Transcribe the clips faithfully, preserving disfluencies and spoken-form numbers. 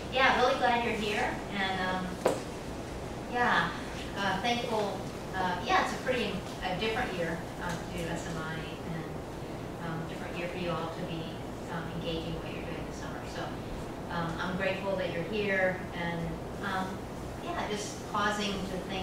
yeah, really glad you're here, and um, yeah, uh, thankful. Uh, yeah, it's a pretty a different year um, to do S M I, and um, different year for you all to be um, engaging what you're doing this summer. So um, I'm grateful that you're here, and um, yeah, just pausing to think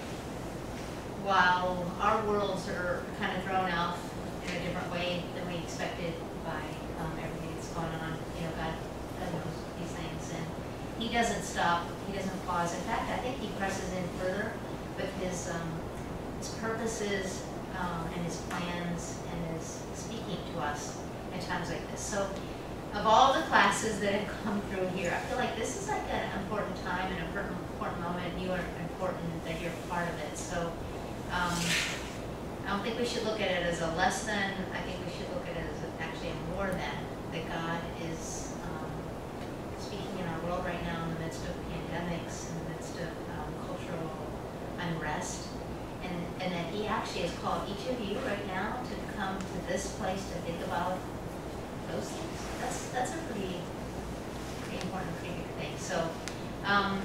while our worlds are kind of thrown off in a different way than we expected by um, everything that's going on. You know, God, God knows these things, and He doesn't stop. He doesn't pause. In fact, I think He presses in further with His um, His purposes um, and His plans and His speaking to us in times like this. So, of all the classes that have come through here, I feel like this is like an important time, an important, important moment. You are important that you're part of it. So. Um, I don't think we should look at it as a less than. I think we should look at it as a, actually a more than. That God is um, speaking in our world right now in the midst of pandemics, in the midst of um, cultural unrest, and, and that He actually has called each of you right now to come to this place to think about those things. That's that's a pretty, pretty important, pretty big thing. So um,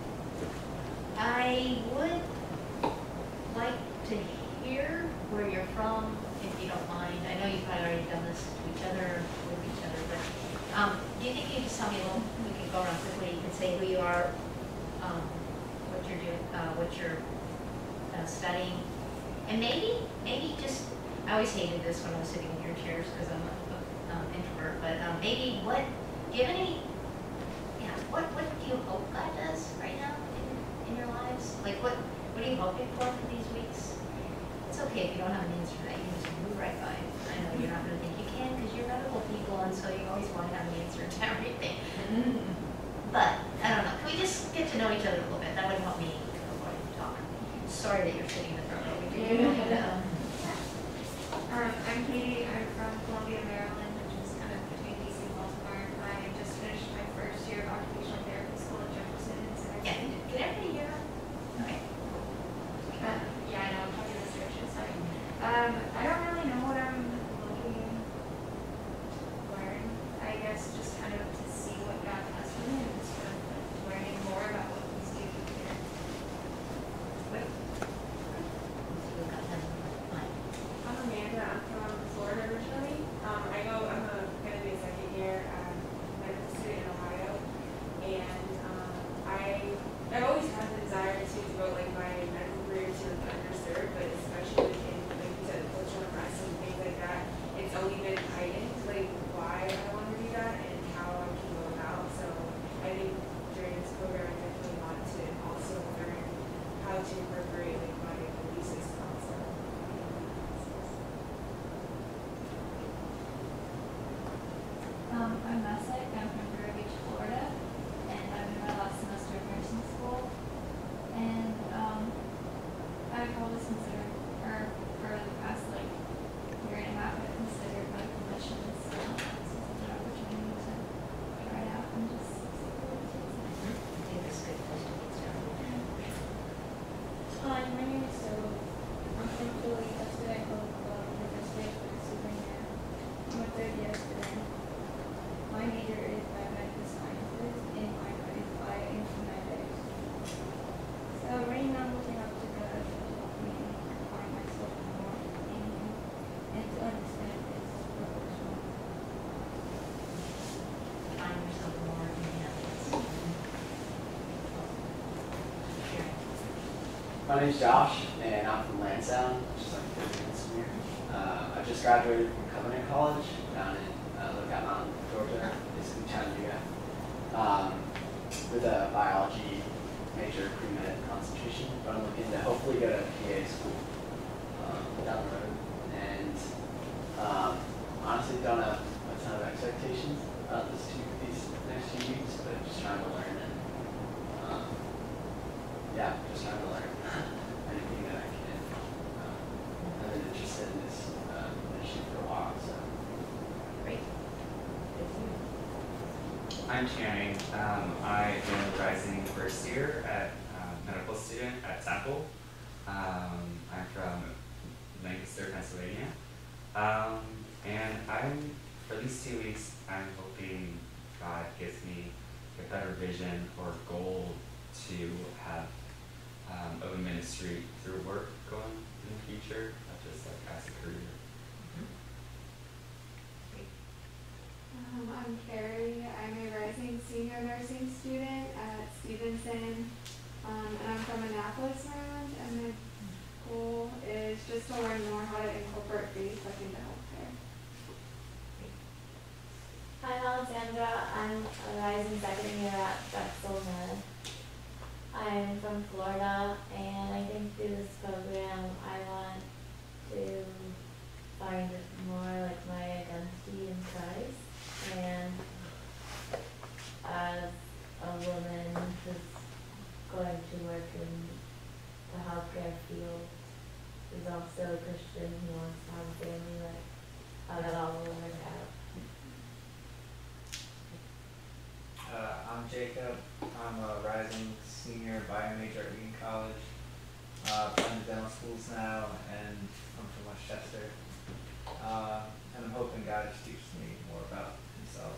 I would like to hear where you're from, if you don't mind. I know you've probably already done this to each other, with each other, but um, do you think you could just tell me a little, we could go around quickly, you can say who you are, um, what you're doing, uh, what you're uh, studying, and maybe, maybe just, I always hated this when I was sitting in your chairs because I'm an um, introvert, but um, maybe what, do you have any, yeah, what, what do you hope God does right now in, in your lives? Like what, What are you hoping for for these weeks? It's okay if you don't have an answer to that. You can just move right by. I know you're not going to think you can because you're medical people, and so you always want to have an answer to everything. But, I don't know. Can we just get to know each other a little bit? That would help me avoid talking. Sorry that you're sitting in the front row. We do. um, um, I'm Katie. I'm from Columbia, Maryland, which is kind of between D C and Baltimore. I just finished my first year of occupational therapy school at Jefferson. So yeah, can everybody hear that? Okay. Uh, yeah, I know, I'm talking restriction, sorry. Um, I don't really know what I'm looking to learn. I guess just kind of to see what God has for me and just kind of like learning more about what He's doing here. Wait. I'm Amanda. I'm from Florida originally. Um, I go, I'm a, going to be a second year um, medical student in Ohio. And um, I, I've always had the desire to devote like my medical career to the underserved, but especially within, like you said, cultural unrest and things like that, it's only been heightened, like why I want to do that and how I can go about. So I think during this program, I definitely want to also learn how to incorporate like my belief system also. Um, I'm Messick. I'm from Vero Beach, Florida, and I'm in my last semester of nursing school. And um, I've always considered, or for the past like year and a half, I've considered medical missions. So this is an opportunity to try it out and just see what it takes. I think that's a good place to get started. Hi, my name is Zoe. I'm from Philly. Yesterday I held uh, University of Pennsylvania. I'm a third year student. My major is biomedical sciences and my grade is bioinformatics. So right now I'm looking up to God to help me find myself more in Him and to understand His purpose more. Find yourself more in the evidence. Sharing. My name's Josh, and I'm from Lansdowne, which is like thirty minutes from here. Uh, I just graduated from Covenant College down in uh, Lookout Mountain, Georgia, basically Chattanooga, um, with a biology major pre-med concentration. But I'm looking to hopefully go to P A school um, down the road. And um, honestly, don't have a ton of expectations about this two, these next few weeks, but just trying to learn and um, yeah, just trying to learn anything that I can. Um, I've been interested in this uh, mission for a while, so. Great. I'm Channing. Um, I am rising first year at uh, medical student at Temple. Um, I'm from Lancaster, Pennsylvania. Um, and I'm, for these two weeks, I'm hoping God gives me the better vision or goal to have um, of a ministry through work going in the future, not just like as a career. Um, I'm Carrie. I'm a rising senior nursing student at Stevenson, um, and I'm from Annapolis, Maryland. And my goal is just to learn more how to incorporate faith like into healthcare. I'm Alexandra. I'm a rising second year at Drexel Med. I'm from Florida, and I think through this program I want to find more like my identity in Christ. And as a woman who's going to work in the healthcare field, who's also a Christian who wants to have a family, like how that all will work out. Uh, I'm Jacob. I'm a rising senior bio major at Wheaton College. Uh, I'm in dental schools now, and I'm from Westchester. Uh, and I'm hoping God just teaches me more about Himself.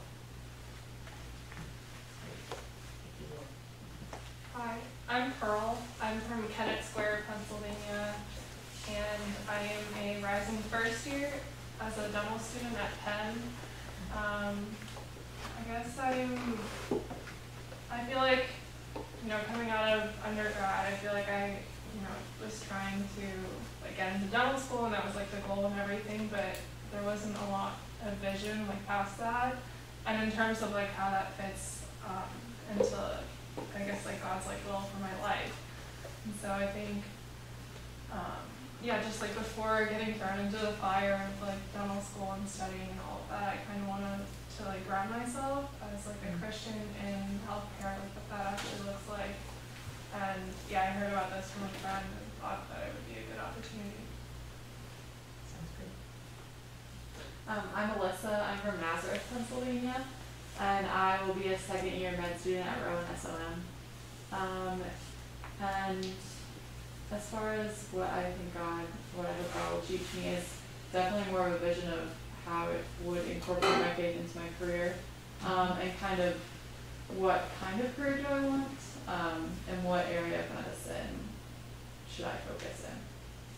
Hi, I'm Pearl. I'm from Kennett Square, Pennsylvania, and I am a rising first year as a dental student at Penn. Um, I guess I'm, I feel like, you know, coming out of undergrad, I feel like I, you know, was trying to like get into dental school, and that was like the goal and everything, but there wasn't a lot of vision like past that. And in terms of like how that fits um, into, I guess, like God's like will for my life. And so I think, um, yeah, just like before getting thrown into the fire of like dental school and studying and all of that, I kind of wanted to like ground myself as like a Christian in healthcare, like what that actually looks like. And yeah, I heard about this from a friend and thought that it would be a good opportunity. Sounds good. Um, I'm Alyssa. I'm from Nazareth, Pennsylvania, and I will be a second year med student at Rowan S O M. Um, and as far as what I think God, what I hope God will teach me is definitely more of a vision of how it would incorporate my faith into my career, um, and kind of what kind of career do I want, um, and what area of medicine should I focus in.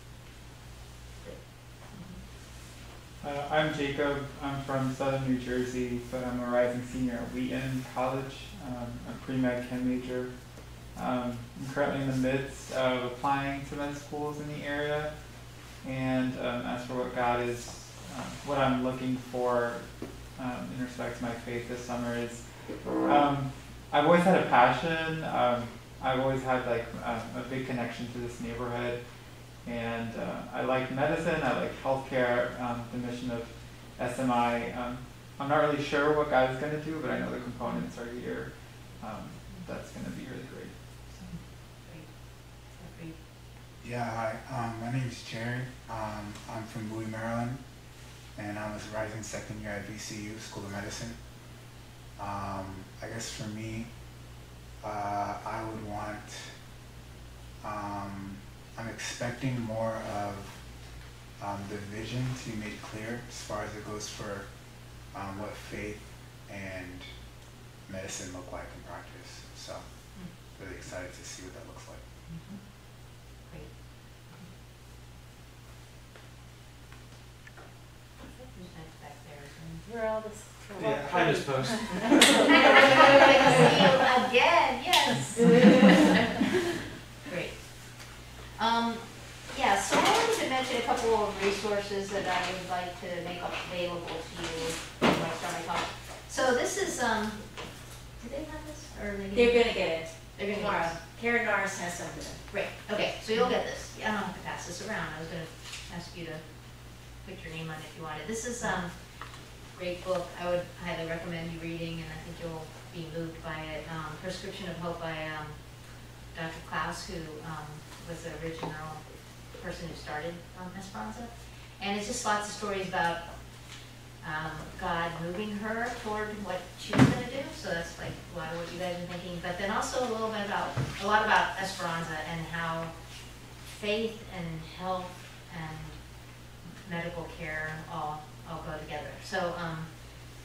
Uh, I'm Jacob. I'm from Southern New Jersey, but I'm a rising senior at Wheaton College. Um, I'm a pre-med chem major. Um, I'm currently in the midst of applying to med schools in the area, and um, as for what God is, uh, what I'm looking for um, in respect to my faith this summer is, um, I've always had a passion. Um, I've always had like uh, a big connection to this neighborhood. And uh, I like medicine, I like healthcare, um, the mission of S M I. Um, I'm not really sure what God is going to do, but I know the components are here. Um, that's going to be really great. So. Great. Yeah, hi. Um, my name is Jerry. Um, I'm from Bowie, Maryland, and I'm a rising second year at V C U, School of Medicine. Um, I guess for me, uh, I would want, um, I'm expecting more of um, the vision to be made clear as far as it goes for um, what faith and medicine look like in practice. So, mm-hmm. really excited to see what that looks like. Mm-hmm. Great. Who's next back there? We're all this. Yeah, I just post. Again, yes. Great. Um, yeah, so I wanted to mention a couple of resources that I would like to make available to you when I start my talk. So this is, um, do they have this? Or are they They're gonna get it. They're gonna Tomorrow. get this. Karen Norris has something. Great, okay, so you'll get this. I don't have to pass this around. I was gonna ask you to put your name on it if you wanted. This is, um, great book. I would highly recommend you reading, and I think you'll be moved by it. Um, Prescription of Hope by um, Doctor Klaus, who um, was the original person who started um, Esperanza. And it's just lots of stories about um, God moving her toward what she was going to do. So that's like a lot of what you guys are thinking. But then also a little bit about, a lot about Esperanza and how faith and health and medical care all all go together. So um,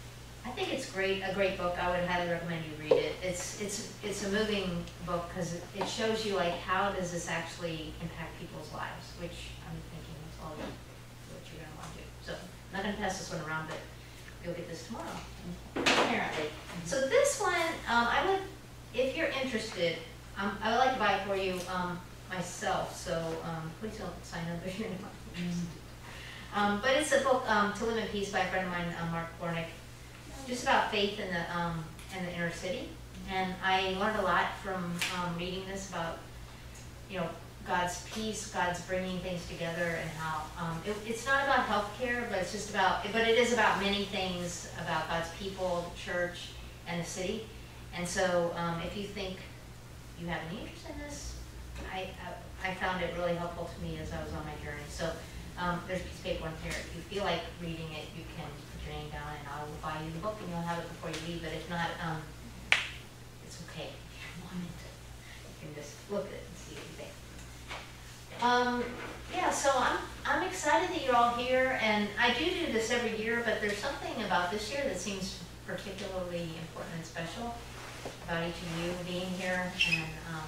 I think it's great, a great book. I would highly recommend you read it. It's it's it's a moving book because it, it shows you like how does this actually impact people's lives, which I'm thinking is all what you're gonna want to do. So I'm not gonna pass this one around, but you'll get this tomorrow, apparently. So this one, um, I would, if you're interested, um, I would like to buy it for you um, myself. So um, please don't sign up if you're not interested. Um, but it's a book, um, To Live in Peace, by a friend of mine, uh, Mark Bornick. Just about faith in the um, in the inner city, and I learned a lot from um, reading this about, you know, God's peace, God's bringing things together, and how um, it, it's not about healthcare, but it's just about, but it is about many things about God's people, the church, and the city. And so, um, if you think you have any interest in this, I I found it really helpful to me as I was on my journey. So, um, there's a piece of paper in here. If you feel like reading it, you can your name down and I will buy you the book and you'll have it before you leave, but if not, um, it's okay. If you want it, you can just look at it and see what you think. Um, yeah, so I'm, I'm excited that you're all here, and I do do this every year, but there's something about this year that seems particularly important and special about each of you being here, and um,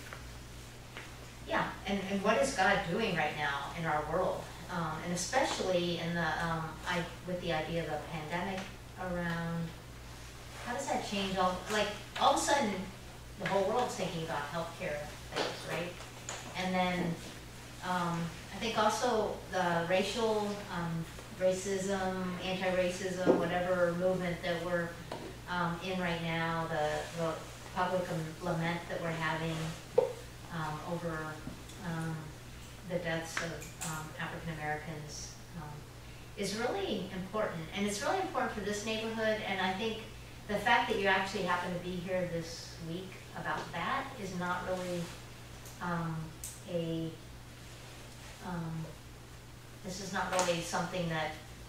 yeah, and, and what is God doing right now in our world? Um, and especially in the, um, I, with the idea of a pandemic around, how does that change all, like, all of a sudden, the whole world's thinking about healthcare things, right? And then, um, I think also the racial, um, racism, anti-racism, whatever movement that we're um, in right now, the, the public lament that we're having um, over, um, the deaths of um, African Americans um, is really important, and it's really important for this neighborhood. And I think the fact that you actually happen to be here this week about that is not really um, a. Um, this is not really something that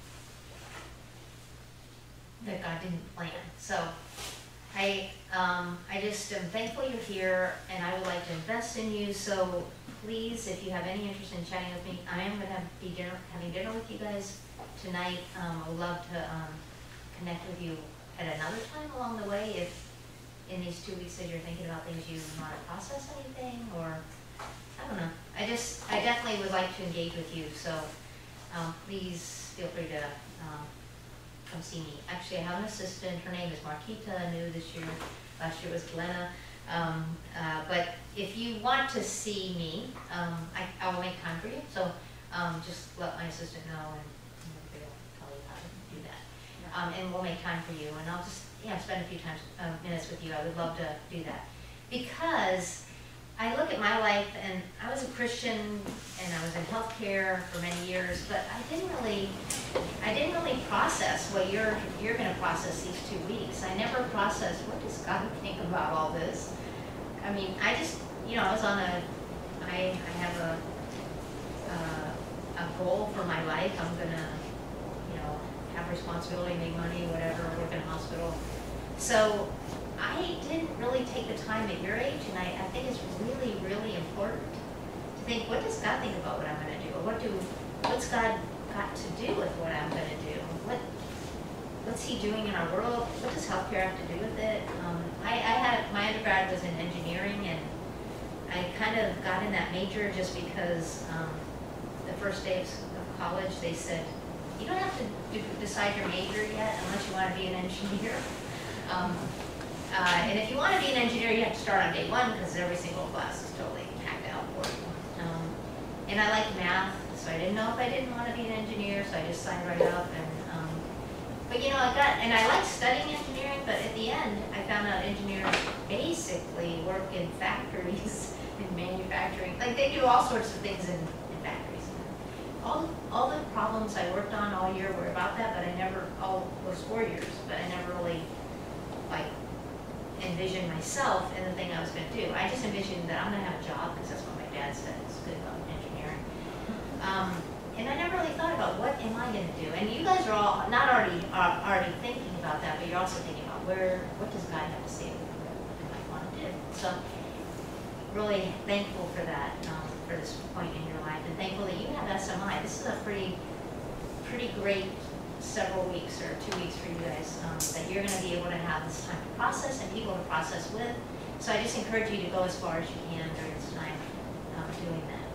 that God didn't plan. So I um, I just am thankful you're here, and I would like to invest in you. So please, if you have any interest in chatting with me, I am going to have, be dinner, having dinner with you guys tonight. Um, I would love to um, connect with you at another time along the way if in these two weeks that you're thinking about things you want to process anything, or I don't know. I just, I definitely would like to engage with you. So um, please feel free to um, come see me. Actually, I have an assistant. Her name is Marquita, new this year. Last year was Glenna. Um, uh, but if you want to see me, um, I, I will make time for you. So um, just let my assistant know, and they'll tell you how to do that. Um, and we'll make time for you, and I'll just you know spend a few times uh, minutes with you. I would love to do that because I look at my life, and I was a Christian, and I was in healthcare for many years, but I didn't really, I didn't really process what you're you're going to process these two weeks. I never processed what does God think about all this. I mean, I just, you know, I was on a, I I have a uh, a goal for my life. I'm gonna, you know, have responsibility, make money, whatever, work in a hospital. So I didn't really take the time at your age, and I, I think it's really, really important to think, what does God think about what I'm going to do? Or what do, what's God got to do with what I'm going to do? What, what's He doing in our world? What does healthcare have to do with it? Um, I, I had, my undergrad was in engineering, and I kind of got in that major just because um, the first day of college they said, you don't have to do, decide your major yet unless you want to be an engineer. Um, Uh, and if you want to be an engineer, you have to start on day one because every single class is totally packed out for you. Um, and I like math, so I didn't know if I didn't want to be an engineer, so I just signed right up. And um, but you know, I got, and I like studying engineering, but at the end, I found out engineers basically work in factories, in manufacturing. Like they do all sorts of things in, in factories. All all the problems I worked on all year were about that, but I never, all those four years, but I never really like envision myself in the thing I was going to do. I just envisioned that I'm going to have a job because that's what my dad said is good about engineering. Um, and I never really thought about what am I going to do. And you guys are all not already are already thinking about that, but you're also thinking about where, what does God have to say with me? What do I want to do? So really thankful for that, um, for this point in your life, and thankful that you have S M I. This is a pretty, pretty great several weeks or two weeks for you guys, um, that you're gonna be able to have this time to process and people to process with. So I just encourage you to go as far as you can during this time, um, doing that.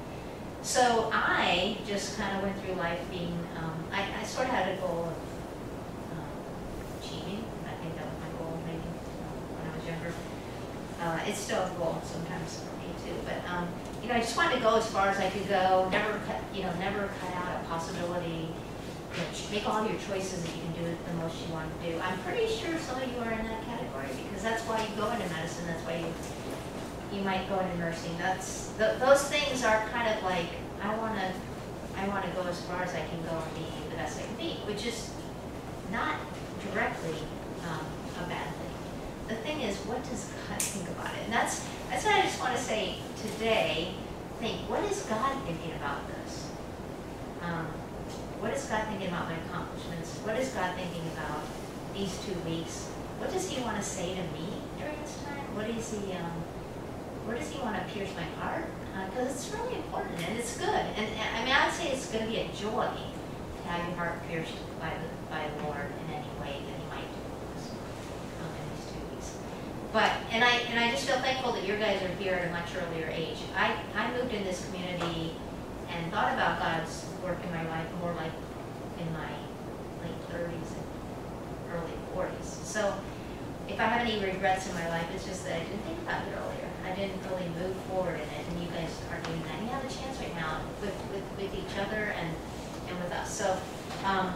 So I just kind of went through life being, um, I, I sort of had a goal of um, achieving. I think that was my goal maybe um, when I was younger. Uh, it's still a goal sometimes for me too, but um, you know, I just wanted to go as far as I could go. Never cut, you know, never cut out a possibility. You know, make all your choices that you can do it the most you want to do. I'm pretty sure some of you are in that category because that's why you go into medicine. That's why you you might go into nursing. That's th those things are kind of like I want to I want to go as far as I can go and be the best I can be, which is not directly um, a bad thing. The thing is, what does God think about it? And that's that's what I just want to say today. Think, what is God thinking about this? Um, what is God thinking about my accomplishments? What is God thinking about these two weeks? What does He want to say to me during this time? What is He? Um, where does He want to pierce my heart? Because uh, it's really important and it's good. And, and I mean, I would say it's going to be a joy to have your heart pierced by the by the Lord in any way that He might do um, in these two weeks. But and I and I just feel thankful that you guys are here at a much earlier age. I I moved in this community and thought about God's work in my life more like in my late thirties and early forties. So if I have any regrets in my life, it's just that I didn't think about it earlier. I didn't really move forward in it, and you guys are doing that. You have a chance right now with, with, with each other and, and with us. So um,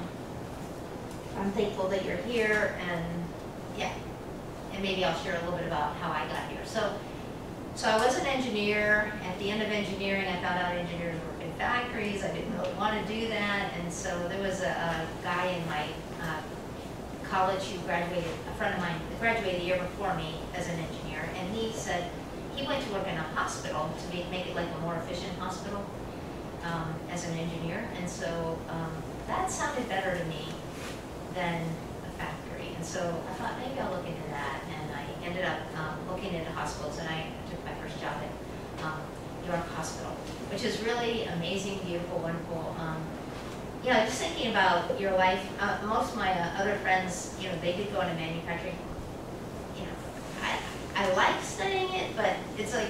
I'm thankful that you're here, and yeah, and maybe I'll share a little bit about how I got here. So, so I was an engineer. At the end of engineering, I found out engineers work in factories. I didn't really want to do that, and so there was a, a guy in my uh, college who graduated, a friend of mine who graduated the year before me as an engineer, and he said he went to work in a hospital to be, make it like a more efficient hospital um, as an engineer, and so um, that sounded better to me than a factory, and so I thought maybe I'll look into that, and I ended up um, looking into hospitals, and I took my first job at um, York Hospital, which is really amazing, beautiful, wonderful. Um, you know, just thinking about your life, uh, most of my uh, other friends, you know, they did go into manufacturing. You know, I, I like studying it, but it's like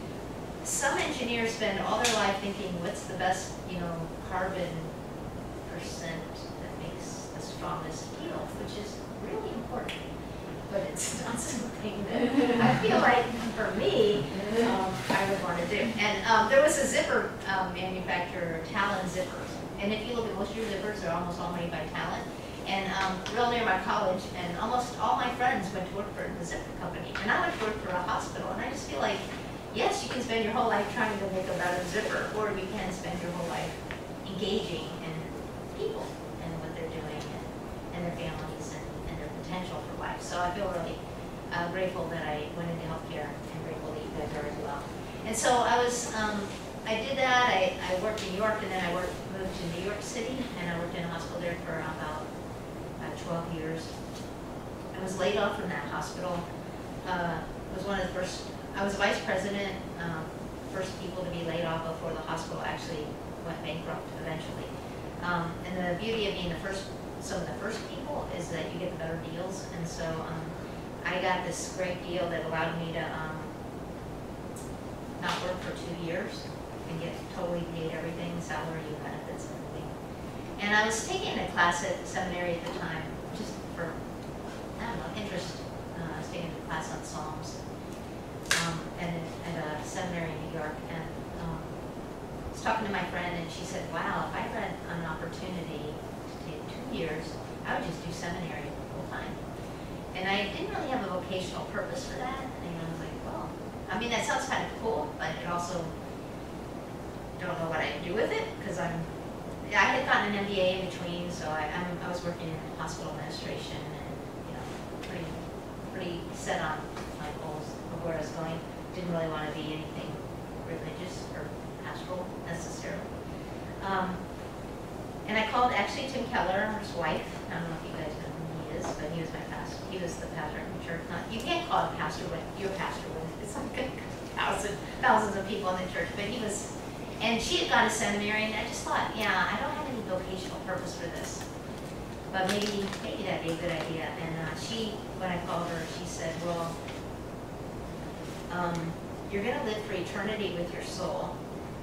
some engineers spend all their life thinking, what's the best, you know, carbon percent that makes the strongest steel, which is really important. But it's not something that I feel like, for me, um, I would want to do. And um, there was a zipper um, manufacturer, Talon Zippers. And if you look at most of your zippers, they're almost all made by Talon. And um, real near my college, and almost all my friends went to work for the zipper company. And I went to work for a hospital, and I just feel like, yes, you can spend your whole life trying to make a better zipper, or you can spend your whole life engaging in people and what they're doing and, and their families and, and their potential for life. So I feel really uh, grateful that I went into healthcare and grateful that you guys are as well. And so I was, um, I did that. I, I worked in New York, and then I worked, moved to New York City, and I worked in a hospital there for about uh, twelve years. I was laid off from that hospital. Uh, it was one of the first, I was vice president, um, first people to be laid off before the hospital actually went bankrupt eventually. Um, and the beauty of being the first, some of the first people is that you get the better deals. And so um, I got this great deal that allowed me to um, not work for two years. And get totally paid everything, salary, benefits, everything. And I was taking a class at the seminary at the time, just for, I don't know, interest. Uh, I was taking a class on Psalms um, and at a seminary in New York. And um, I was talking to my friend, and she said, wow, if I had an opportunity to take two years, I would just do seminary full time. And I didn't really have a vocational purpose for that. And I was like, well, I mean, that sounds kind of cool, but it also, don't know what I'd do with it, because I'm, I had gotten an M B A in between, so I, I'm, I was working in hospital administration, and you know, pretty, pretty set on my goals of where I was going. Didn't really want to be anything religious or pastoral necessarily. Um, and I called actually Tim Keller, his wife. I don't know if you guys know who he is, but he was my pastor. He was the pastor in the church. Not, you can't call him pastor when you're pastor when it's like a thousand, thousands of people in the church, but he was. And she had gone to seminary, and I just thought, yeah, I don't have any vocational purpose for this. but maybe, maybe that'd be a good idea. And uh, she, when I called her, she said, well, um, you're gonna live for eternity with your soul.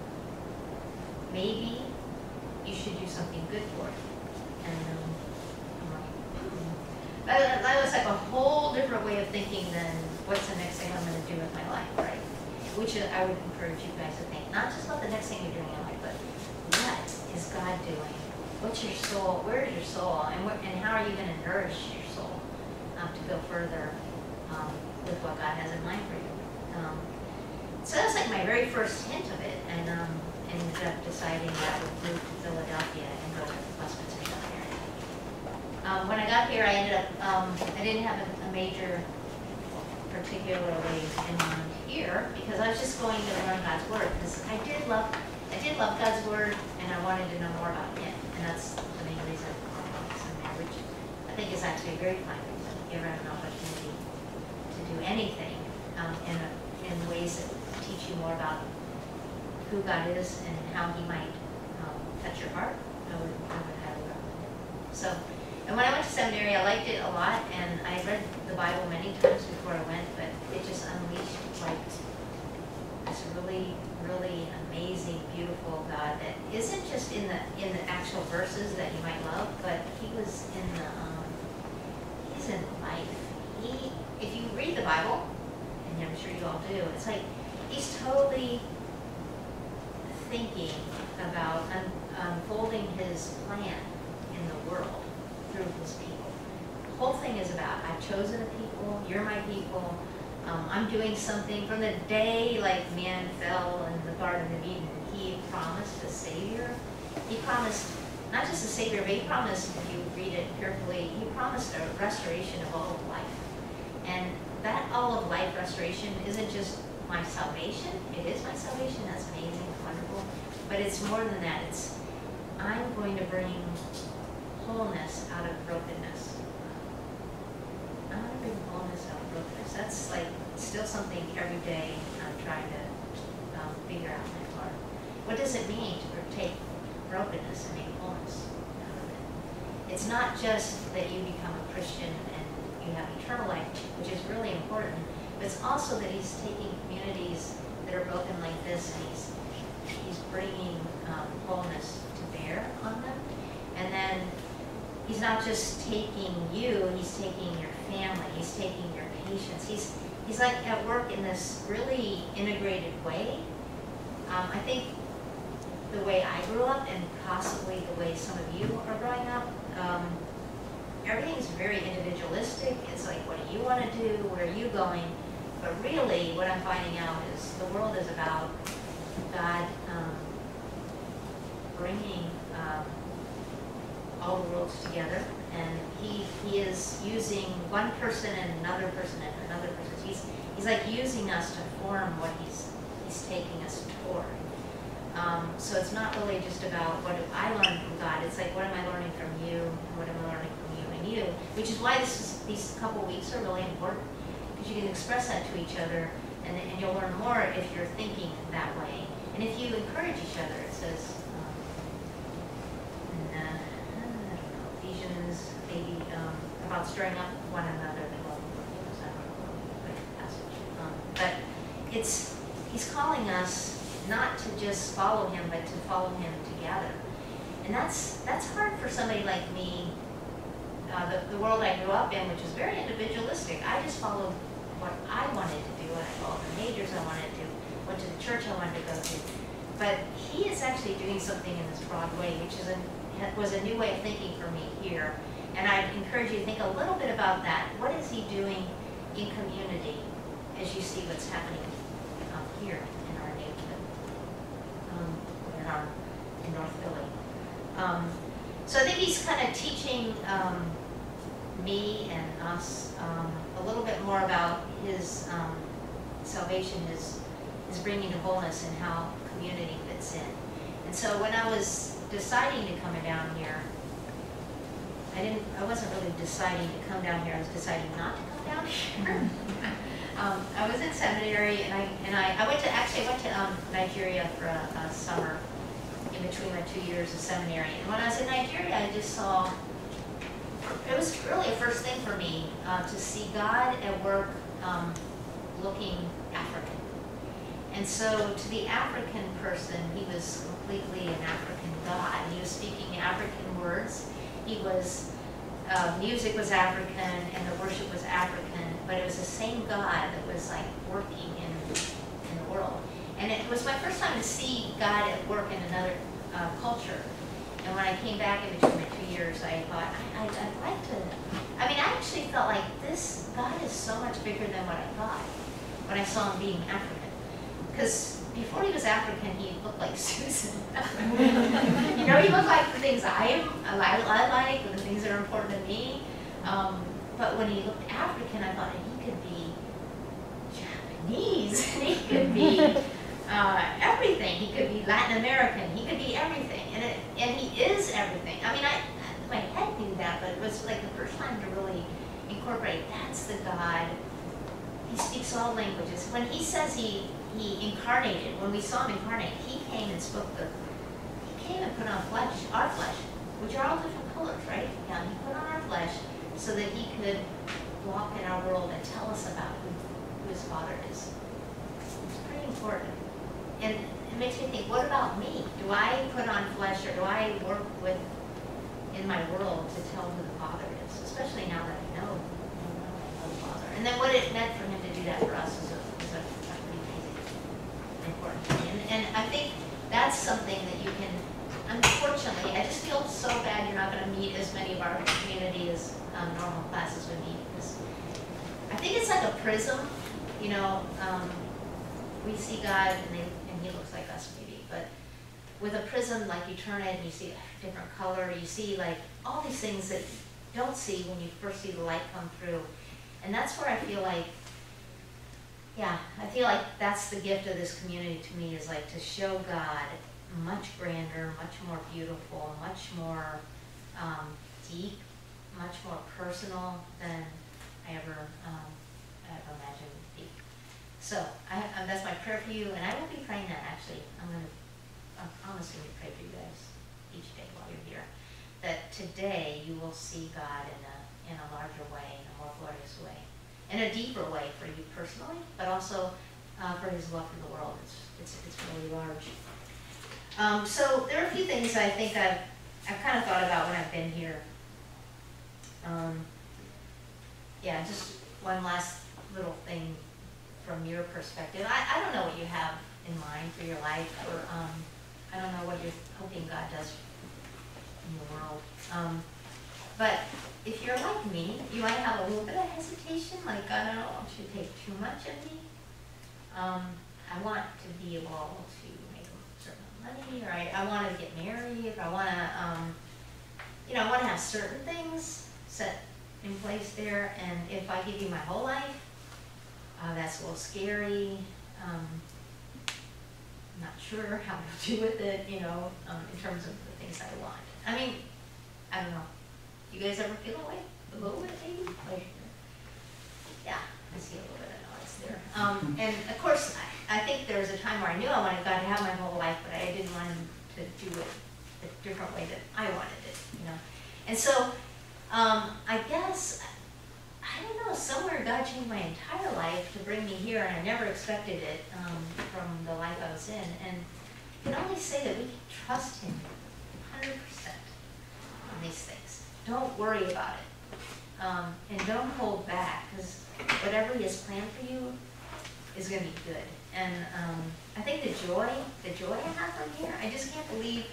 Maybe you should do something good for it. And um, I'm like, hmm. that, that was like a whole different way of thinking than what's the next thing I'm gonna do with my life, right? Which I would encourage you guys to think, not just about the next thing you're doing in life, but what is God doing? What's your soul? Where is your soul? And what, and how are you going to nourish your soul um, to go further um, with what God has in mind for you? Um, so that was like my very first hint of it, and um, ended up deciding that I would move to Philadelphia and go to Westminster Seminary. Um, when I got here, I ended up, um, I didn't have a, a major particularly in mind here, because I was just going to learn God's Word, because I did love, I did love God's Word, and I wanted to know more about Him, and that's the main reason I went to seminary, which I think is actually a very fine reason. If you ever have an opportunity to do anything um, in, a, in ways that teach you more about who God is and how He might um, touch your heart, I would, I would highly recommend it. So, and when I went to seminary, I liked it a lot, and I read the Bible many times before I went, but it just unleashed like this really, really amazing, beautiful God that isn't just in the in the actual verses that you might love, but He was in the um, He's in life. He, if you read the Bible, and I'm sure you all do, it's like He's totally thinking about un unfolding His plan in the world through His people. The whole thing is about, I've chosen a people, you're my people, um, I'm doing something. From the day like man fell in the Garden of Eden, He promised a Savior. He promised not just a Savior, but He promised, if you read it carefully, He promised a restoration of all of life. And that all of life restoration isn't just my salvation. It is my salvation, that's amazing, wonderful. But it's more than that. It's, I'm going to bring wholeness out of brokenness. I want to bring wholeness out of brokenness. That's like still something every day I'm trying to um, figure out in my heart. What does it mean to take brokenness and make wholeness out of it? It's not just that you become a Christian and you have eternal life, which is really important, but it's also that He's taking communities that are broken like this, and He's He's bringing um, wholeness to bear on them. And then He's not just taking you, He's taking your family, He's taking your patients. He's, he's like at work in this really integrated way. Um, I think the way I grew up, and possibly the way some of you are growing up, um, everything's very individualistic. It's like, what do you want to do? Where are you going? But really, what I'm finding out is the world is about God um, bringing um, all the worlds together, and he he is using one person and another person and another person. He's he's like using us to form what he's he's taking us toward. Um, so it's not really just about what do I learn from God. It's like, what am I learning from you, and what am I learning from you and you? Which is why this is, these couple weeks are really important, because you can express that to each other, and and you'll learn more if you're thinking that way. And if you encourage each other, it says. In, uh, I don't know, Ephesians, maybe um, about stirring up one another to love. I don't know the passage, um, but it's he's calling us not to just follow him, but to follow him together, and that's that's hard for somebody like me. Uh, the, the world I grew up in, which is very individualistic. I just followed what I wanted to do, and I followed the majors I wanted to do, went to the church I wanted to go to. But he is actually doing something in this broad way, which is a, was a new way of thinking for me here. And I'd encourage you to think a little bit about that. What is he doing in community as you see what's happening um, here in our neighborhood, um, in, our, in North Philly? Um, so I think he's kind of teaching um, me and us um, a little bit more about his um, salvation, his, his bringing to wholeness, and how community fits in. And so when I was deciding to come down here, I didn't, I wasn't really deciding to come down here, I was deciding not to come down here. um, I was in seminary, and I, and I, I went to, actually I went to um, Nigeria for a, a summer in between my two years of seminary. And when I was in Nigeria, I just saw it was really a first thing for me uh, to see God at work um, looking African. And so to the African person, he was completely an African God. He was speaking African words. He was, uh, music was African and the worship was African, but it was the same God that was like working in, in the world. And it was my first time to see God at work in another uh, culture. And when I came back in between my two years, I thought, I, I, I'd like to, I mean, I actually felt like this, God is so much bigger than what I thought when I saw him being African. Because before he was African, he looked like Susan. You know, he looked like the things I am, I, I like, or the things that are important to me. Um, but when he looked African, I thought he could be Japanese, and he could be uh, everything. He could be Latin American. He could be everything, and it, and he is everything. I mean, I my head knew that, but it was like the first time to really incorporate. That's the God. He speaks all languages. When he says he he incarnated, when we saw him incarnate, he came and spoke the. He came and put on flesh, our flesh, which are all different colors, right? Yeah, he put on our flesh so that he could walk in our world and tell us about who, who his Father is. It's pretty important. And it makes me think, what about me? Do I put on flesh, or do I work with, in my world, to tell who the Father is? Especially now that I know, I know the Father. And then what it meant for him to do that for us is a, is a, a pretty amazing, important thing. And, and I think that's something that you can, unfortunately, I just feel so bad you're not going to meet as many of our community as um, normal classes would meet. Because I think it's like a prism, you know, um, we see God and, they, and he looks like us maybe, but with a prism, like you turn it and you see a different color, you see like all these things that you don't see when you first see the light come through. And that's where I feel like, yeah, I feel like that's the gift of this community to me, is like to show God much grander, much more beautiful, much more um, deep, much more personal than I ever, um, I ever imagined would be. So I, I, that's my prayer for you, and I will be praying that actually. I'm going to, I'm promising to pray for you guys each day while you're here, that today you will see God in a, in a larger way, in a more glorious way, in a deeper way for you personally, but also uh, for his love for the world. It's, it's, it's really large. Um, so there are a few things I think I've, I've kind of thought about when I've been here. Um, yeah, just one last little thing from your perspective. I, I don't know what you have in mind for your life, or um, I don't know what you're hoping God does in the world. Um, but if you're like me, you might have a little bit of hesitation, like, God, I don't want you to take too much of me. Um, I want to be able to make a certain money, or I, I want to get married, or I want to, um, you know, I want to have certain things set in place there, and if I give you my whole life, uh, that's a little scary. Um, I'm not sure how to do with it, you know, um, in terms of the things I want. I mean, I don't know. You guys ever feel that way? A little bit, maybe? Like, yeah, I see a little bit of noise there. Um, and of course, I, I think there was a time where I knew I wanted God to have my whole life, but I didn't want him to do it a different way that I wanted it, you know. And so, um, I guess, I don't know, somewhere God changed my entire life to bring me here, and I never expected it um, from the life I was in. And I can only say that we can trust him one hundred percent on these things. Don't worry about it. Um, and don't hold back, because whatever he has planned for you is going to be good. And um, I think the joy, the joy I have from here, I just can't believe,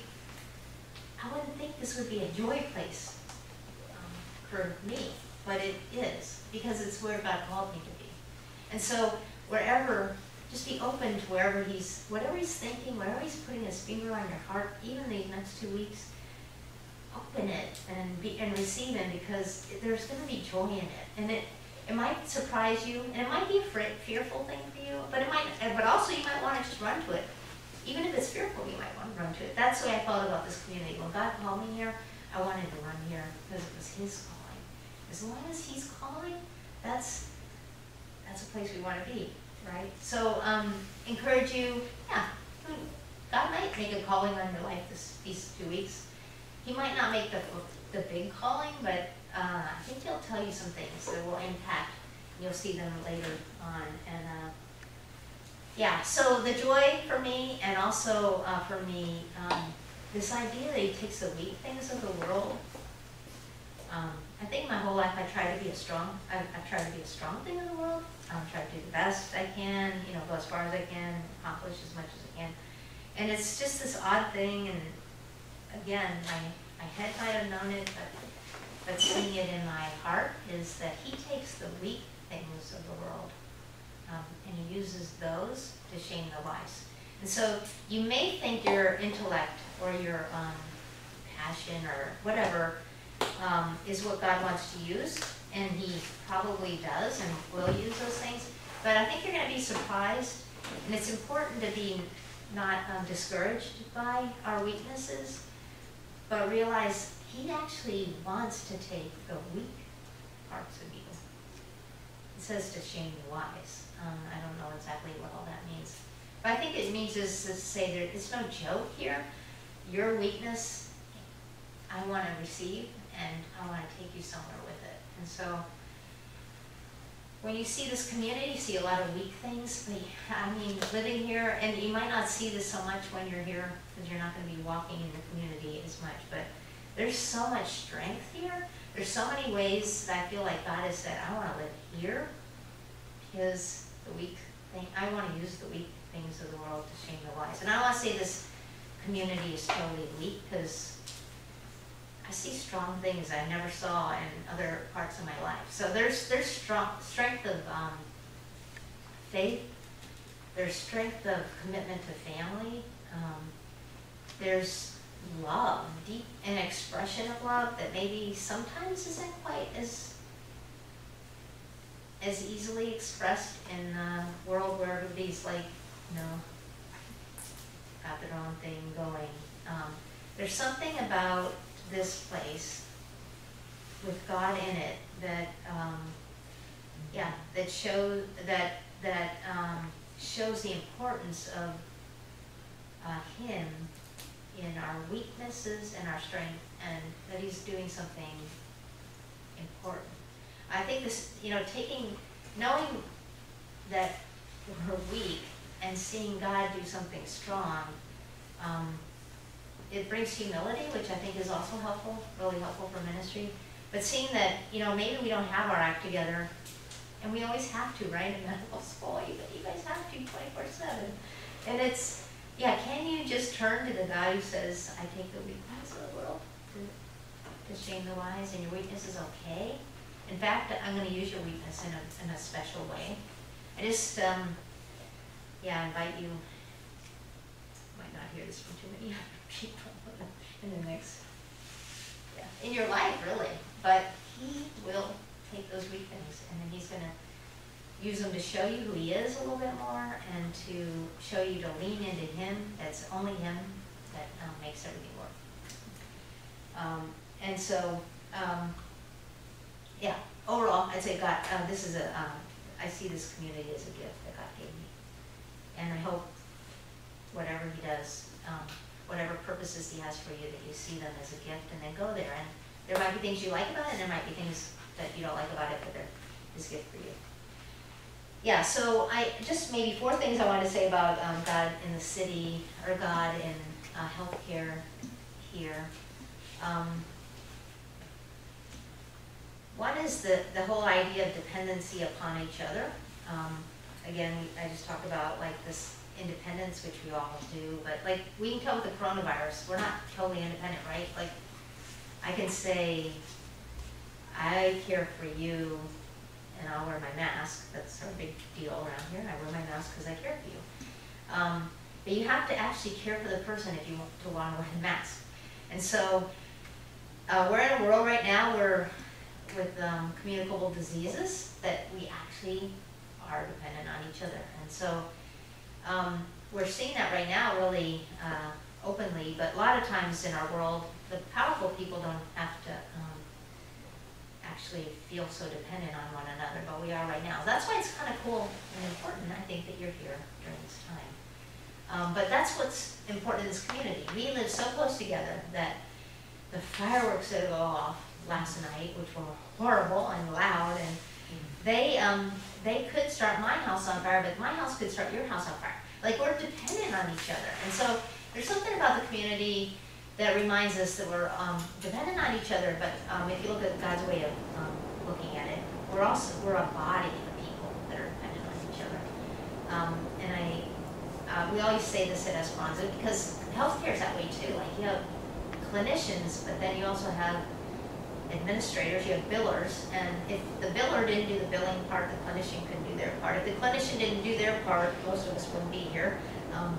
I wouldn't think this would be a joy place um, for me, but it is, because it's where God called me to be. And so wherever, just be open to wherever he's, whatever he's thinking, whatever he's putting his finger on your heart, even these next two weeks, open it and be and receive him, because there's going to be joy in it, and it it might surprise you, and it might be a fr- fearful thing for you, but it might, but also you might want to just run to it. Even if it's fearful, you might want to run to it. That's the way I thought about this community. When God called me here, I wanted to run here because it was his calling. As long as he's calling, that's that's a place we want to be, right? So um, encourage you. Yeah, God might make a calling on your life this these two weeks. He might not make the the big calling, but uh, I think they'll tell you some things that will impact, you'll see them later on, and, uh, yeah, so the joy for me, and also, uh, for me, um, this idea that he takes the weak things of the world. Um, I think my whole life I try to be a strong, I, I try to be a strong thing in the world. I try to do the best I can, you know, go as far as I can, accomplish as much as I can. And it's just this odd thing, and again, my, my head might have known it, but, but seeing it in my heart is that he takes the weak things of the world, um, and he uses those to shame the wise. And so you may think your intellect or your um, passion or whatever um, is what God wants to use, and he probably does and will use those things. But I think you're going to be surprised, and it's important to be not um, discouraged by our weaknesses, but realize he actually wants to take the weak parts of you. It says to shame the wise. Um, I don't know exactly what all that means. But I think it means is to say there, it's no joke here. Your weakness, I want to receive, and I want to take you somewhere with it. And so, when you see this community, you see a lot of weak things. But, I mean, living here, and you might not see this so much when you're here, because you're not going to be walking in the community as much, but there's so much strength here. There's so many ways that I feel like God has said, I want to live here, because the weak thing, I want to use the weak things of the world to shame the wise. And I want to say this community is totally weak, because I see strong things I never saw in other parts of my life. So there's there's strong strength of um, faith. There's strength of commitment to family. Um, there's love, deep an expression of love that maybe sometimes isn't quite as as easily expressed in a world where everybody's like, you know, got their own thing going. Um, there's something about this place with God in it that, um, yeah, that shows that that um, shows the importance of uh, Him in our weaknesses and our strength, and that He's doing something important. I think this, you know, taking, knowing that we're weak and seeing God do something strong, um, it brings humility, which I think is also helpful, really helpful for ministry. But seeing that, you know, maybe we don't have our act together, and we always have to, right, in medical school, you, you guys have to twenty-four seven. And it's, yeah, can you just turn to the guy who says, I take the weakness of the world to, to shame the wise, and your weakness is okay? In fact, I'm going to use your weakness in a, in a special way. I just, um, yeah, invite you, might not hear this from too many people in the next, yeah, in your life, really. But He will take those weak things, and then He's going to use them to show you who He is a little bit more, and to show you to lean into Him. That's only Him that um, makes everything work. Um, and so, um, yeah, overall, I'd say God, uh, this is a, um, I see this community as a gift that God gave me. And I hope whatever He does, um, whatever purposes He has for you, that you see them as a gift and then go there. And there might be things you like about it, and there might be things that you don't like about it, but they're His gift for you. Yeah, so I just maybe four things I wanted to say about um, God in the city, or God in uh, healthcare here. Um, One is the, the whole idea of dependency upon each other. Um, again, we, I just talked about like this independence, which we all do, but like we can tell with the coronavirus, we're not totally independent, right? Like I can say, I care for you, and I'll wear my mask. That's a big deal around here. I wear my mask because I care for you. Um, but you have to actually care for the person if you want to want to wear the mask. And so uh, we're in a world right now where with um, communicable diseases that we actually are dependent on each other. And so um, we're seeing that right now really uh, openly, but a lot of times in our world, the powerful people don't have to um, actually feel so dependent on one another, but we are right now. That's why it's kind of cool and important, I think, that you're here during this time. Um, but that's what's important in this community. We live so close together that the fireworks that go off last night, which were horrible and loud, and they um, they could start my house on fire, but my house could start your house on fire. Like, we're dependent on each other. And so there's something about the community that reminds us that we're um, dependent on each other, but um, if you look at God's way of um, looking at it, we're also, we're a body of people that are dependent on each other. Um, and I, uh, we always say this at Esperanza, because healthcare is that way too. Like, you have clinicians, but then you also have administrators, you have billers, and if the biller didn't do the billing part, the clinician couldn't do their part. If the clinician didn't do their part, most of us wouldn't be here. Um,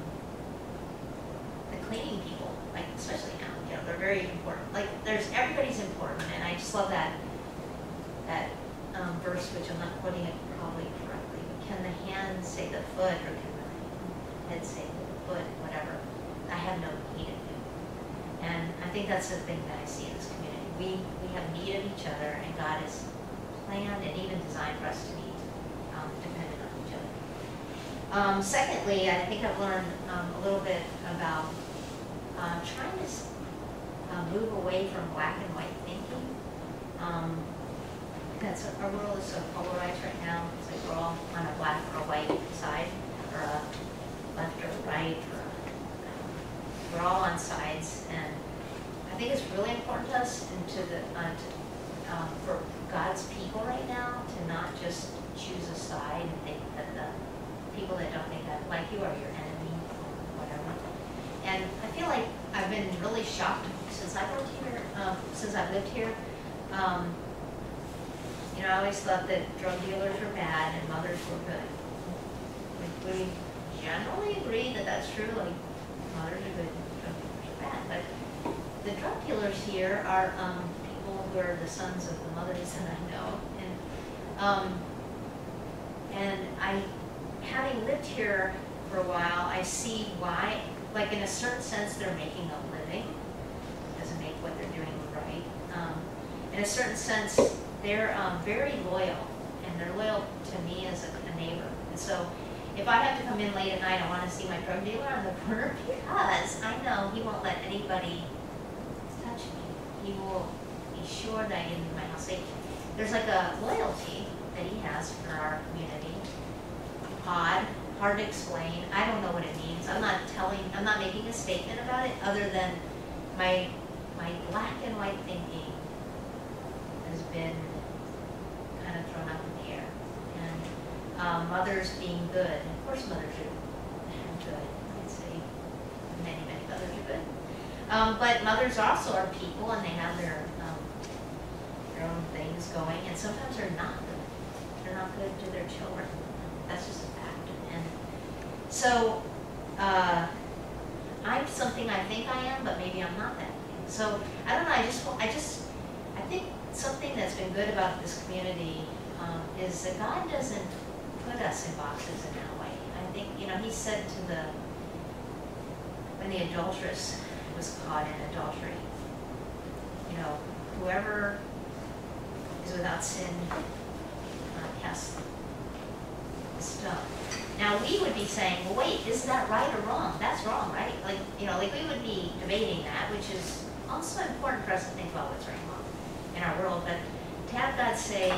the cleaning people, like, especially now, you know, they're very important. Like, there's, everybody's important, and I just love that, that um, verse, which I'm not quoting it probably correctly, but can the hand say the foot, or can the head say the foot, whatever. I have no need of you. And I think that's the thing that I see in this community. We, we have need of each other, and God has planned and even designed for us to be um, dependent on each other. Um, secondly, I think I've learned um, a little bit about uh, trying to uh, move away from black and white thinking. Um, that's our world is so polarized right now. It's like we're all on a black or a white side, or a left or a right, or a, we're all on sides, and I think it's really important to us and to the uh, to, um, for God's people right now to not just choose a side and think that the people that don't think that like you are your enemy or whatever. And I feel like I've been really shocked since I've lived here. Um, since I've lived here, um, you know, I always thought that drug dealers were bad and mothers were good. We, we generally agree that that's true. Like, mothers are good, drug dealers are bad, but the drug dealers here are um, people who are the sons of the mothers that I know, and um, and I, having lived here for a while, I see why. Like, in a certain sense, they're making a living. Doesn't make what they're doing right. Um, in a certain sense, they're um, very loyal, and they're loyal to me as a, a neighbor. And so, if I have to come in late at night, I want to see my drug dealer on the corner because I know he won't let anybody touch me. He will be sure that I get into my house safe. There's like a loyalty that he has for our community. Odd, hard to explain. I don't know what it means. I'm not telling, I'm not making a statement about it other than my my black and white thinking has been kind of thrown up in the air. And um, mothers being good. And of course mothers are good. I'd say many, many mothers are good. Um, but mothers also are people, and they have their um, their own things going, and sometimes they're not good. They're not good to their children. That's just a fact. And so uh, I'm something I think I am, but maybe I'm not that thing. So I don't know. I just I just I think something that's been good about this community um, is that God doesn't put us in boxes in that way. I think, you know, He said to the when the adulteress was caught in adultery, you know, whoever is without sin uh, cast the stone. Now we would be saying, well, wait, is that right or wrong? That's wrong, right? Like, you know, like we would be debating that, which is also important for us to think about what's right and wrong in our world. But to have God say,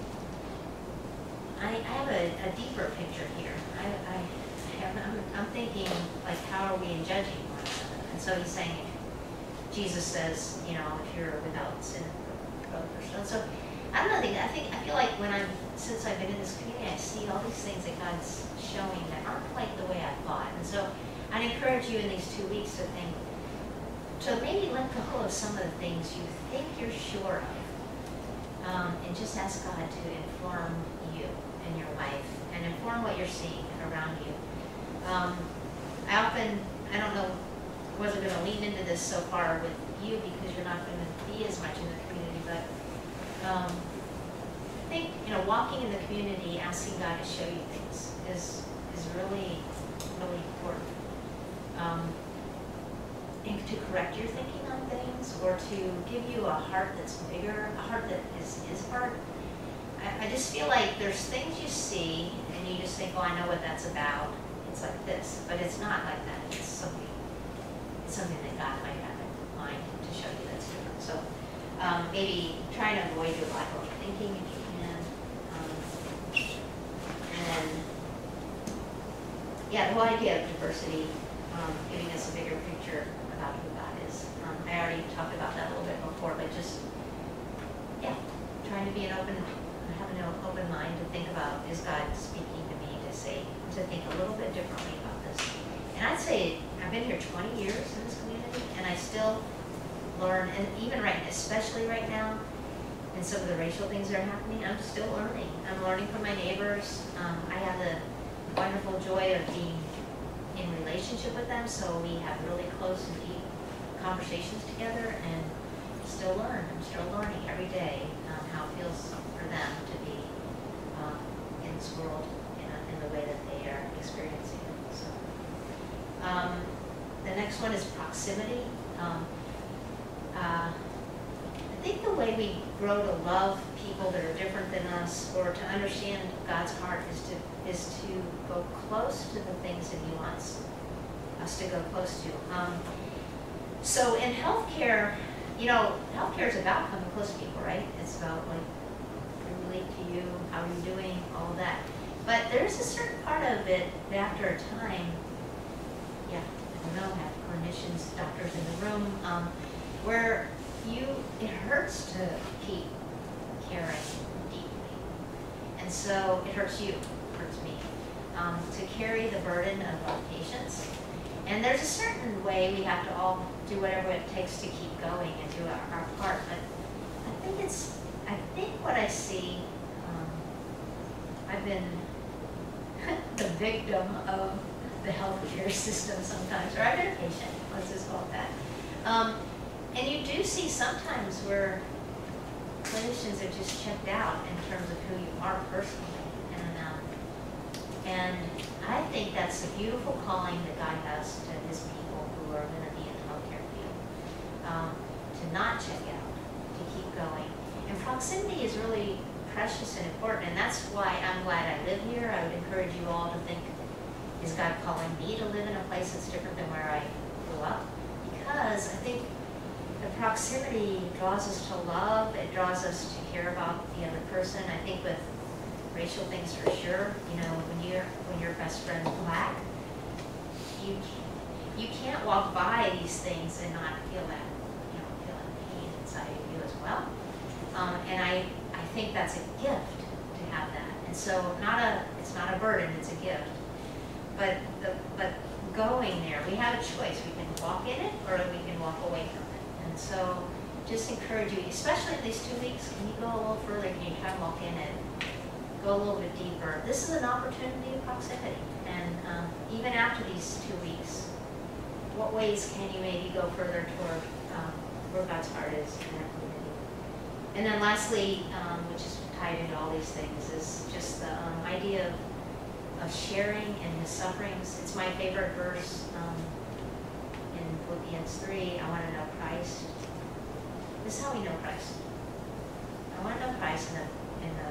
I, I have a, a deeper picture here. I, I, I have, I'm, I'm thinking, like, how are we in judging one another? And so He's saying, Jesus says, you know, if you're without sin, throw the first stone. So I don't know. I think I feel like when I'm since I've been in this community, I see all these things that God's showing that aren't quite the way I thought. And so I'd encourage you in these two weeks to think, to maybe let go of some of the things you think you're sure of, um, and just ask God to inform you and your life and inform what you're seeing around you. Um, I often, I don't know, I wasn't going to lean into this so far with you because you're not going to be as much in the community, but um, I think, you know, walking in the community, asking God to show you things is is really, really important. Um, and to correct your thinking on things, or to give you a heart that's bigger, a heart that is His heart. I, I just feel like there's things you see, and you just think, oh, I know what that's about. It's like this, but it's not like that. It's something, it's something that God might have in mind to show you that's different. So um, maybe trying to avoid your lateral thinking if you can. Um, and then, yeah, the whole idea of diversity, um, giving us a bigger picture about who God is. Um, I already talked about that a little bit before, but just, yeah, trying to be an open, having an open mind to think about, is God speaking to me to say, to think a little bit differently about this? And I'd say I've been here twenty years in this community, and I still learn, and even right, especially right now, and some of the racial things that are happening, I'm still learning. I'm learning from my neighbors. Um, I have the wonderful joy of being in relationship with them, so we have really close and deep conversations together, and still learn. I'm still learning every day um, how it feels for them to be um, in this world in, a, in the way that they are experiencing it. So, um, the next one is proximity. Um, uh, I think the way we grow to love people that are different than us, or to understand God's heart, is to is to go close to the things that He wants us to go close to. Um, so in healthcare, you know, healthcare is about coming close to people, right? It's about like, I relate to you, how are you doing, all of that. But there's a certain part of it that after a time, yeah, I don't know, have clinicians, doctors in the room, um, where you, it hurts to keep caring deeply. And so it hurts you, it hurts me, um, to carry the burden of our patients. And there's a certain way we have to all do whatever it takes to keep going and do our, our part. But I think it's, I think what I see, um, I've been the victim of the healthcare system sometimes, or I've been a patient, let's just call it that. Um, and you do see sometimes where clinicians are just checked out in terms of who you are personally. And, um, and I think that's a beautiful calling that God has to His people who are going to be in the healthcare field, um, to not check out, to keep going. And proximity is really precious and important, and that's why I'm glad I live here. I would encourage you all to think, is God calling me to live in a place that's different than where I grew up? Because I think the proximity draws us to love, it draws us to care about the other person. I think with racial things for sure, you know, when you're when your best friend's black, you you can't walk by these things and not feel that, you know, feel that pain inside of you as well. Um, and I I think that's a gift to have that. And so not a it's not a burden, it's a gift. But the but going there, we have a choice. We can walk in it or we can walk away from it. And so just encourage you, especially in these two weeks, can you go a little further? Can you try to walk in it? Go a little bit deeper. This is an opportunity of proximity. And um, even after these two weeks, what ways can you maybe go further toward um, where God's heart is in that community? And then lastly, um, which is tied into all these things, is just the um, idea of, of sharing in His sufferings. It's my favorite verse um, in Philippians three. I want to know Christ. This is how we know Christ. I want to know Christ in the, in the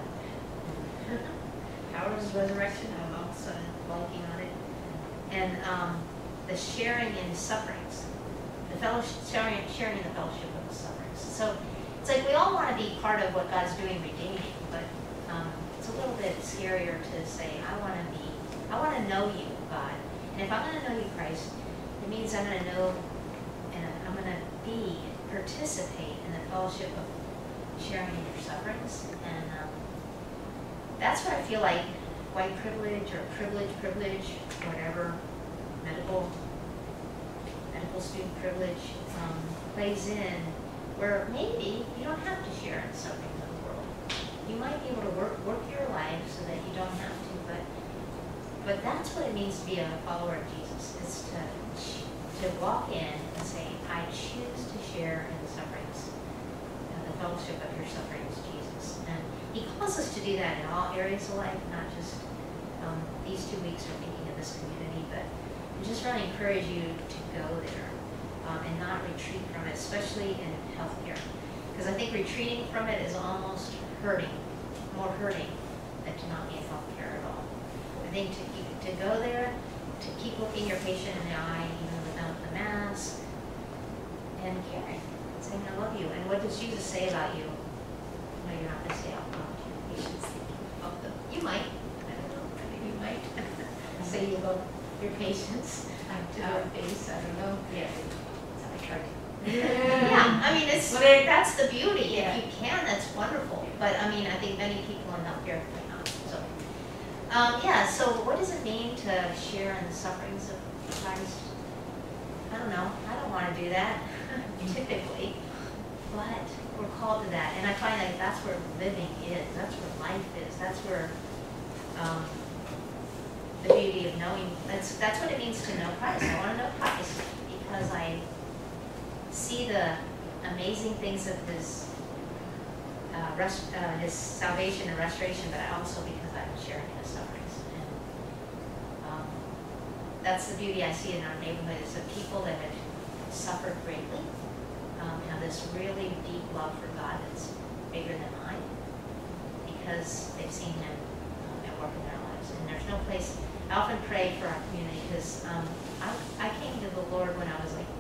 power of His resurrection. I'm also blanking on it. And um, the sharing in His sufferings, the fellowship, sharing, sharing in the fellowship of His sufferings. So it's like we all want to be part of what God's doing redeeming, but um, it's a little bit scarier to say, I want to be, I want to know you, God. And if I'm going to know you, Christ, it means I'm going to know, and I'm going to be, participate in the fellowship of sharing in your sufferings. And um, that's where I feel like white privilege or privilege, privilege, whatever, medical, medical student privilege um, plays in, where maybe you don't have to share in the sufferings of the world. You might be able to work work your life so that you don't have to, but but that's what it means to be a follower of Jesus. It's to to walk in and say, I choose to share in the sufferings, uh, the fellowship of your sufferings, Jesus. And He calls us to do that in all areas of life, not just um, these two weeks are thinking of this community, but I just really encourage you to go there um, and not retreat from it, especially in healthcare. Because I think retreating from it is almost hurting, more hurting than to not be in healthcare at all. I think to, to go there, to keep looking your patient in the eye, even without the mask, and caring. That's saying, I love you. And what does Jesus say about you? No, you're not going to say out loud to your patients. About them. You might. I don't know. I think you might. Say you love your patients to their face. I don't know. Yeah. It's like hard. Yeah, I mean, it's, that's the beauty. Yeah. If you can, that's wonderful. But I mean, I think many people in healthcare may not. So, um, yeah, so what does it mean to share in the sufferings of Christ? I don't know. I don't want to do that, typically. But we're called to that. And I find that that's where living is. That's where life is. That's where um, the beauty of knowing. That's, that's what it means to know Christ. I want to know Christ because I see the amazing things of his uh, rest, uh, his salvation and restoration, but also because I'm sharing his sufferings. And um, that's the beauty I see in our neighborhood is the people that have suffered greatly um, have this really deep love for God that's bigger than mine because they've seen him um, at work in their lives. And there's no place. I often pray for our community because um, I, I came to the Lord when I was like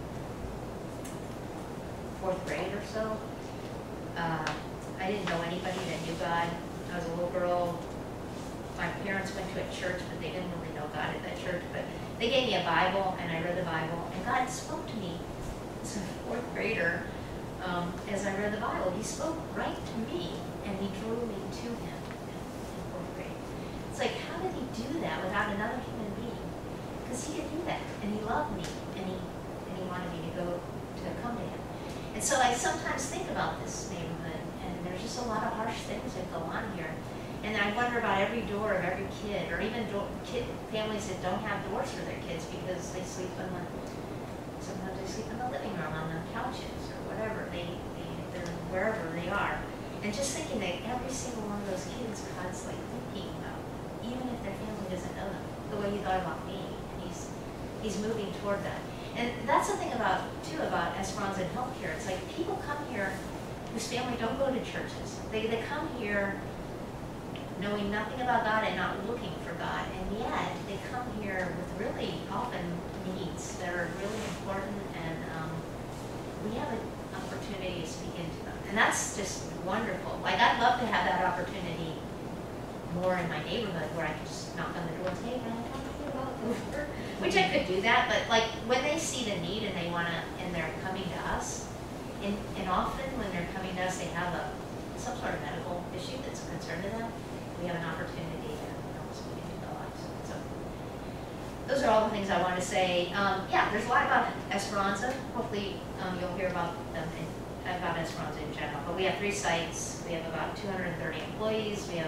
fourth grade or so. Uh, I didn't know anybody that knew God. I was a little girl. My parents went to a church, but they didn't really know God at that church. But they gave me a Bible, and I read the Bible, and God spoke to me as a fourth grader. Um, as I read the Bible, He spoke right to me, and He drew me to Him in fourth grade. It's like, how did He do that without another human being? Because He could do that, and He loved me, and He and He wanted me to go to come to Him. And so I sometimes think about this neighborhood, and there's just a lot of harsh things that go on here. And I wonder about every door of every kid, or even do kid families that don't have doors for their kids because they sleep in the, sometimes they sleep in the living room on the couches or whatever, they, they, they're wherever they are. And just thinking that every single one of those kids God's like thinking about, even if their family doesn't know them, the way He thought about me, and He's, he's moving toward that. And that's the thing about, too, about Esperanza and healthcare. It's like people come here whose family don't go to churches. They, they come here knowing nothing about God and not looking for God. And yet, they come here with really often needs that are really important. And um, we have an opportunity to speak into them. And that's just wonderful. Like, I'd love to have that opportunity more in my neighborhood where I could just knock on the door and say, hey, can I talk to you about this? Which I could do that, but like when they see the need and they want to, and they're coming to us, and, and often when they're coming to us, they have a some sort of medical issue that's a concern to them. We have an opportunity to help speak into their lives. So those are all the things I want to say. Um, yeah, there's a lot about Esperanza. Hopefully um, you'll hear about them in, about Esperanza in general. But we have three sites. We have about two hundred thirty employees. We have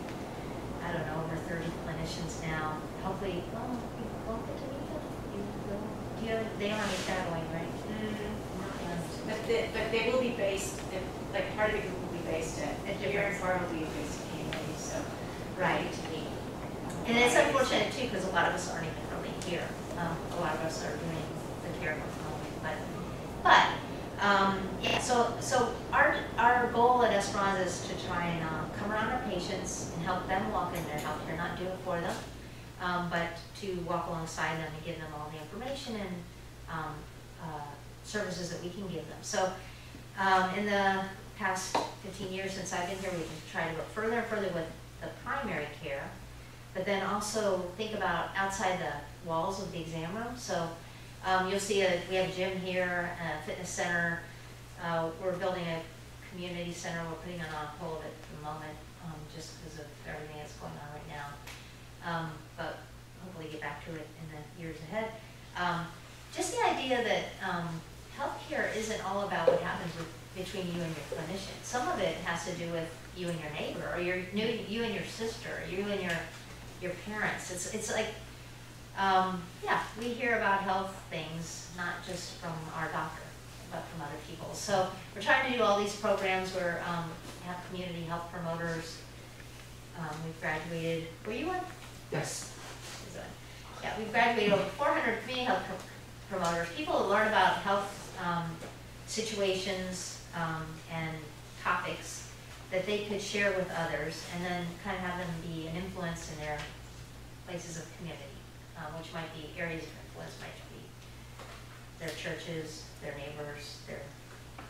I don't know over thirty clinicians now. Hopefully, well, won't get to meet them. You will. Do you have, they don't have any shadowing, right? Mm-hmm. But they, but they will be based, in, like part of it will be based at, At your different- part will be based at community, so. Right. To be. And it's unfortunate too, because a lot of us aren't even really here. Um, a lot of us are doing the care from home, but, but, um, yeah, so, so our, our goal at Esperanza is to try and, um, come around our patients and help them walk in their healthcare, not do it for them, um, but to walk alongside them and give them all the information and, um, uh, services that we can give them. So, um, in the past fifteen years since I've been here, we've tried to go further and further with the primary care, but then also think about outside the walls of the exam room. So um, you'll see a, we have a gym here, a fitness center. Uh, we're building a community center. We're putting it on hold at the moment um, just because of everything that's going on right now. Um, but hopefully get back to it in the years ahead. Um, just the idea that um, healthcare isn't all about what happens with, between you and your clinician. Some of it has to do with you and your neighbor, or your new, you and your sister, you and your your parents. It's it's like, um, yeah, we hear about health things not just from our doctor, but from other people. So we're trying to do all these programs where um, we have community health promoters. Um, we've graduated. Were you one? Yes. Yeah, we've graduated over four hundred community health pro promoters. People who learn about health um, situations um, and topics that they could share with others, and then kind of have them be an influence in their places of community, um, which might be areas of influence, might be their churches, their neighbors, their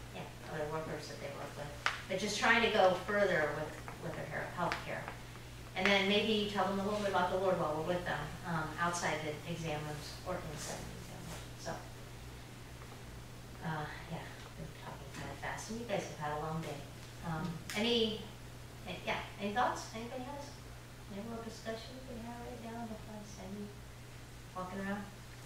yeah, other workers that they work with. But just trying to go further with, with their hair- healthcare. And then maybe tell them a little bit about the Lord while we're with them, um, outside the exam rooms or inside the exam rooms. So, uh, yeah, been talking kind of fast, and you guys have had a long day. Um, any, eh, yeah, any thoughts? Anybody has? Any more discussion we have right now before I send you walking around?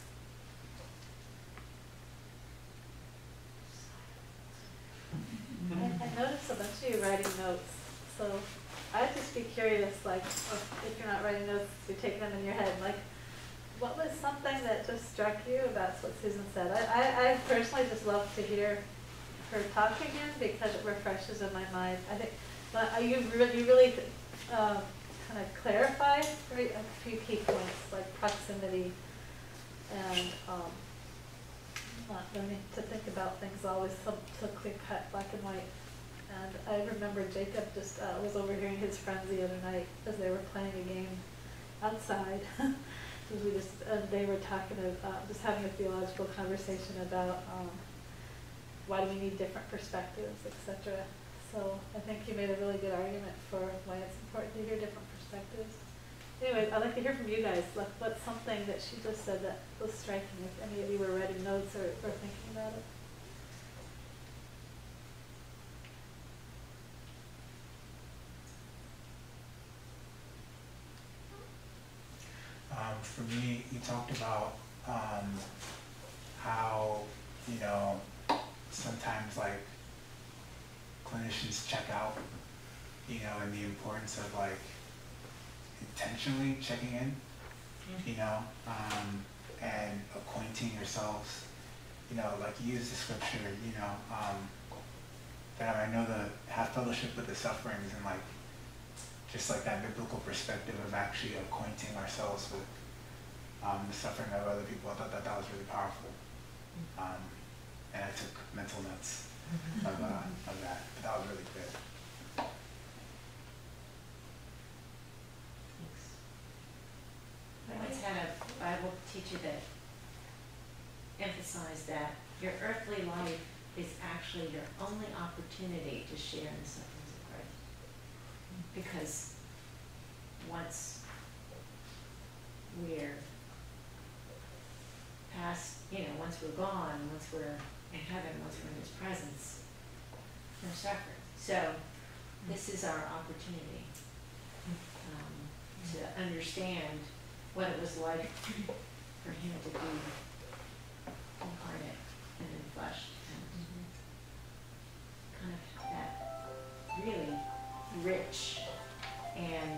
I, I noticed a bunch of you writing notes, so I'd just be curious, like, if you're not writing notes, you're taking them in your head, like, what was something that just struck you about what Susan said? I, I, I personally just love to hear her talk again because it refreshes in my mind. I think but you really, you really uh, kind of clarified right, a few key points, like proximity and um, not learning to think about things always so, so clear cut, black and white. And I remember Jacob just uh, was overhearing his friends the other night as they were playing a game outside. Because we just uh, they were talking of uh, just having a theological conversation about um, why do we need different perspectives, et cetera. So I think you made a really good argument for why it's important to hear different perspectives. Anyway, I'd like to hear from you guys. Like, what's something that she just said that was striking? If any of you were writing notes or, or thinking about it. Um, for me, you talked about um, how, you know, sometimes like clinicians check out, you know, and the importance of like intentionally checking in, you know, um, and acquainting yourselves, you know, like you use the scripture, you know, um, that I know the have fellowship with the sufferings and like just like that biblical perspective of actually acquainting ourselves with um, the suffering of other people. I thought that that was really powerful. Um, and I took mental notes of, uh, of that, but that was really good. I once had a Bible teacher that emphasized that your earthly life is actually your only opportunity to share in the sufferings of Christ. Because once we're past, you know, once we're gone, once we're in heaven, once we're in His presence, no suffering. So this is our opportunity um, to understand what it was like for Him to be incarnate and enfleshed, and kind of that really rich and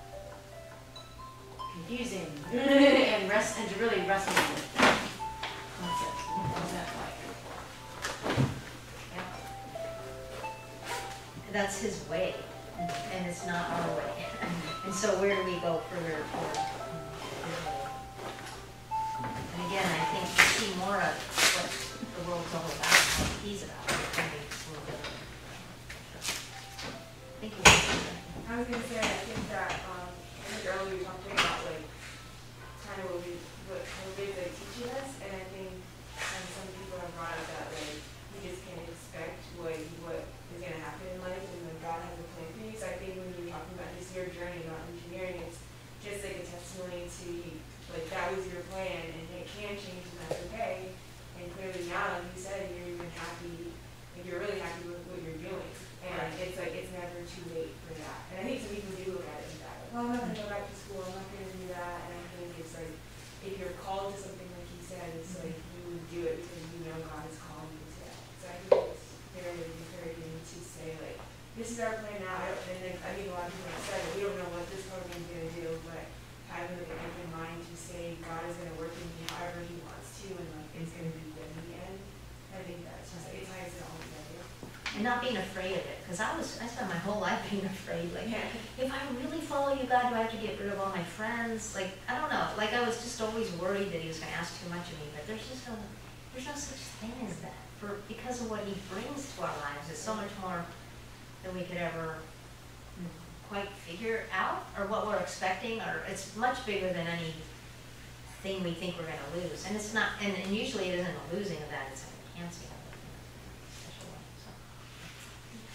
confusing and rest and to really wrestle with that concept. What was that like? Yeah. That's His way, and it's not our way. And so where do we go further toward His way? And again, I think to see more of what the world's all about, what He's about, I think it's a little bit of a Thank you. I was gonna say, I think that, um, I think earlier we talked about like, kind of what we, what COVID like teaching us, and I think um, some people have brought up that like, we just can't expect what, what is gonna happen in life, and like God has a plan for you. So I think when you were talking about just your journey about engineering, it's just like a testimony to, like, that was your plan, and it can change, and that's okay. And clearly now, like you said, you're even happy, like you're really happy with what you're doing. And right. It's like, it's never too late for that. And I think some people do look at it like that. Like, oh, I'm not going to go back to school, I'm not going to do that. And I think it's like, if you're called to something like he said, it's like, you would do it because you know God has called you to that. So I think it's very encouraging to say, like, this is our plan now. I don't, and then, I think a lot of people have said, we don't know what this program is going to do, but having like an open mind to say God is going to work in me however He wants to, and like it's going to be good in the end. I think that's just, it ties it all together. And not being afraid of it, because I was, I spent my whole life being afraid, like, Yeah. if I really follow you, God, do I have to get rid of all my friends? Like, I don't know, like, I was just always worried that He was going to ask too much of me, but there's just no, there's no such thing as that. For, because of what He brings to our lives, it's so much more than we could ever quite figure out, or what we're expecting, or it's much bigger than any thing we think we're going to lose. And it's not, and, and usually it isn't a losing of that, it's an enhancing of it in a special way. So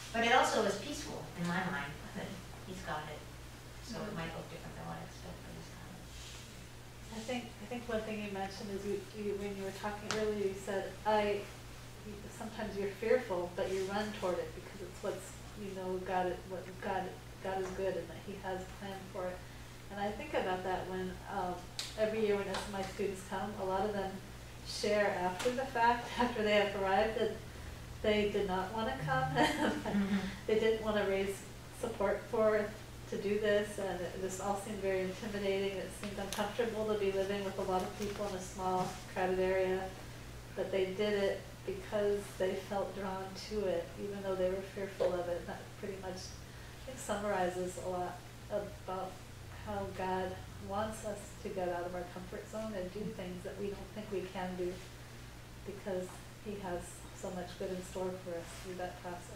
But it also is peaceful in my mind, that he's got it. So it might look different than what I expect, but he's got it. I think, I think one thing you mentioned is you, you, when you were talking earlier, you said, I, you, sometimes you're fearful, but you run toward it because it's what's, you know, God, it, what God, God is good and that he has a plan for it. And I think about that when, um, every year when S M I students come, a lot of them share after the fact, after they have arrived, that they did not want to come. They didn't want to raise support for to do this, and it just all seemed very intimidating. It seemed uncomfortable to be living with a lot of people in a small, crowded area. But they did it because they felt drawn to it, even though they were fearful of it. That pretty much, I think, summarizes a lot about how God wants us to get out of our comfort zone and do things that we don't think we can do, because he has so much good in store for us through that process.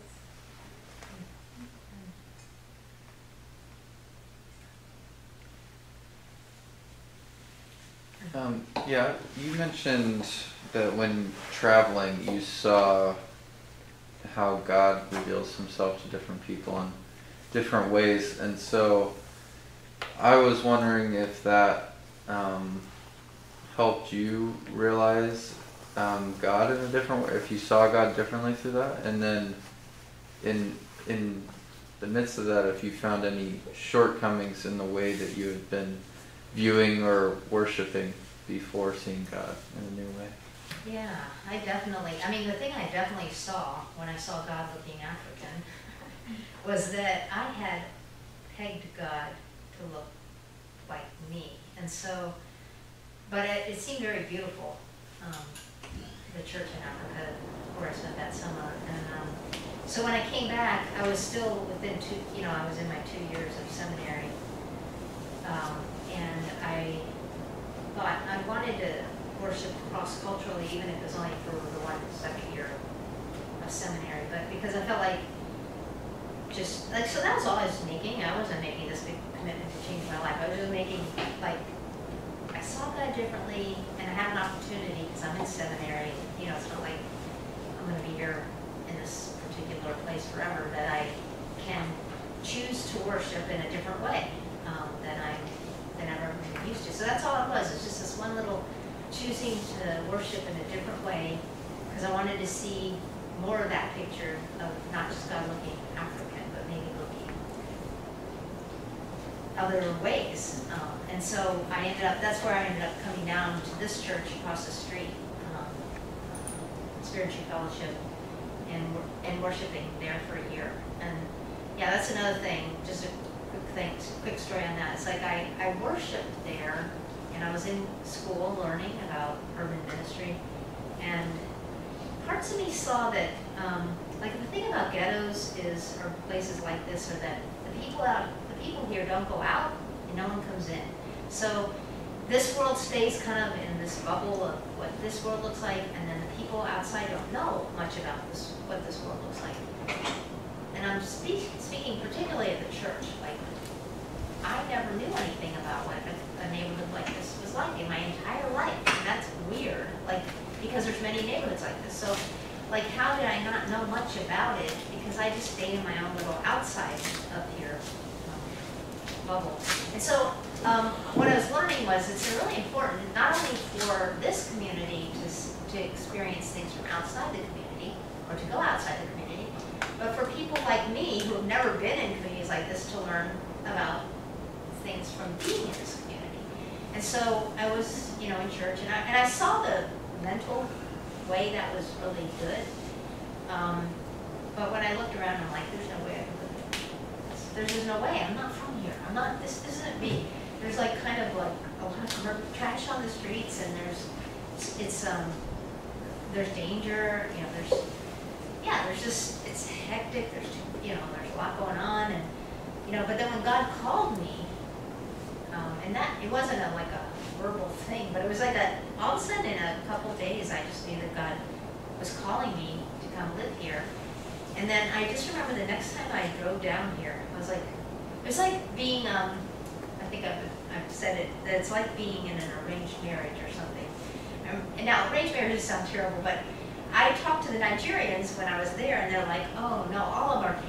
Um, yeah, you mentioned that when traveling you saw how God reveals himself to different people in different ways, and so I was wondering if that um, helped you realize um, God in a different way, if you saw God differently through that, and then in in the midst of that, if you found any shortcomings in the way that you had been viewing or worshiping before seeing God in a new way. Yeah, I definitely, I mean, the thing I definitely saw when I saw God looking African was that I had pegged God to look like me. And so, but it, it seemed very beautiful, um, the church in Africa, where I spent that summer. And um, so when I came back, I was still within two, you know, I was in my two years of seminary. Um, and I thought I wanted to worship cross-culturally, even if it was only for the one second year of seminary, but because I felt like just, like, so that was all I was making. I wasn't making this big commitment to change my life. I was just making, like, I saw God differently, and I have an opportunity because I'm in seminary. You know, it's not like I'm going to be here in this particular place forever, that I can choose to worship in a different way um, than I than I've ever been used to. So that's all it was. It's just this one little choosing to worship in a different way, because I wanted to see more of that picture of not just God looking African, but maybe looking other ways. Um, and so I ended up, that's where I ended up coming down to this church across the street, um, Spiritual Fellowship, and, and worshiping there for a year. And yeah, that's another thing, just a quick thing, quick story on that. It's like I, I worshiped there, and I was in school learning about urban ministry, and parts of me saw that, um, like the thing about ghettos is, or places like this, are that the people out, the people here don't go out, and no one comes in. So this world stays kind of in this bubble of what this world looks like, and then the people outside don't know much about this, what this world looks like. And I'm speak, speaking particularly at the church. Like, I never knew anything about what a, a neighborhood like this was like in my entire life, and that's weird. Like, because there's many neighborhoods like this. So, like, how did I not know much about it? Because I just stayed in my own little outside of here um, bubble. And so, um, what I was learning was it's really important not only for this community to to experience things from outside the community, or to go outside the community, but for people like me who have never been in communities like this to learn about things from being in this community. And so I was, you know, in church, and I, and I saw the mental way that was really good. Um, but when I looked around, I'm like, there's no way I can live here. There's just no way. I'm not from here. I'm not, this isn't me. There's like kind of like a lot of trash on the streets, and there's, it's, it's um, there's danger, you know, there's, yeah, there's just, it's hectic, there's, you know, there's a lot going on, and, you know, but then when God called me, um, and that, it wasn't a, like a verbal thing, but it was like a, all of a sudden in a couple of days, I just knew that God was calling me to come live here. And then I just remember the next time I drove down here, I was like, it was like being, um, I think I've, I've said it, that it's like being in an arranged marriage or something. Um, and now, arranged marriages sound terrible, but I talked to the Nigerians when I was there, and they're like, oh no, all of our parents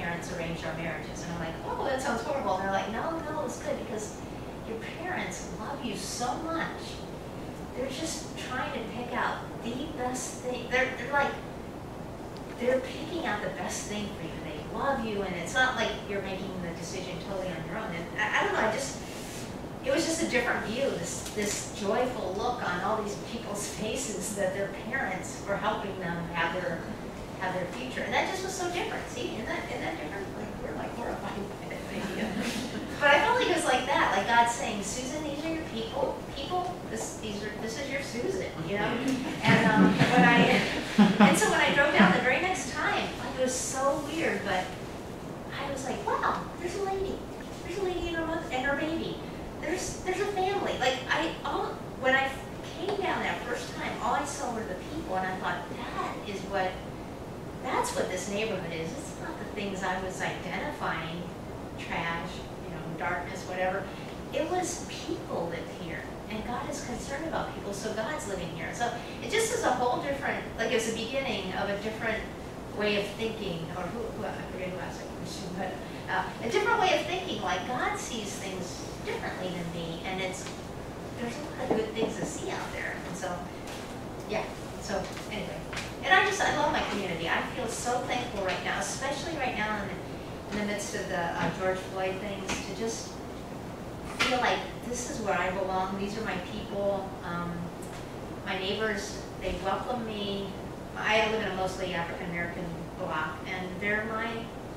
parents arranged our marriages. And I'm like, oh, that sounds horrible. And they're like, no, no, it's good because your parents love you so much. They're just trying to pick out the best thing. They're, they're like, they're picking out the best thing for you. They love you, and it's not like you're making the decision totally on your own. And I, I don't know, I just, it was just a different view, this, this joyful look on all these people's faces that their parents were helping them have their, have their future. And that just was so different. See, isn't that, isn't that different? Like, we're like horrified by that idea. But I felt like it was like that, like God saying, Susan, these are your people, people, this, these are, this is your Susan, you know? And um, when I, and so when I drove down the very next time, like it was so weird, but I was like, wow, there's a lady, there's a lady and her mother, and her baby. There's, there's a family. Like I, all, when I came down that first time, all I saw were the people, and I thought, that is what, that's what this neighborhood is. It's not the things I was identifying, trash, darkness, whatever. It was people live here, and God is concerned about people, so God's living here. So it just is a whole different, like it was the beginning of a different way of thinking, or who, who I forget who asked that question, but uh, a different way of thinking, like God sees things differently than me, and it's, there's a lot of good things to see out there. And so, yeah, so anyway. And I just, I love my community. I feel so thankful right now, especially right now in the in the midst of the uh, George Floyd things, to just feel like this is where I belong. These are my people. Um, my neighbors, they welcome me. I live in a mostly African American block, and they're my,